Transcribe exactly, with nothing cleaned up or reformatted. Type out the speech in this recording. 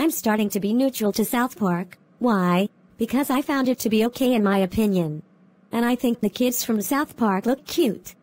I'm starting to be neutral to South Park. Why? Because I found it to be okay in my opinion. And I think the kids from South Park look cute.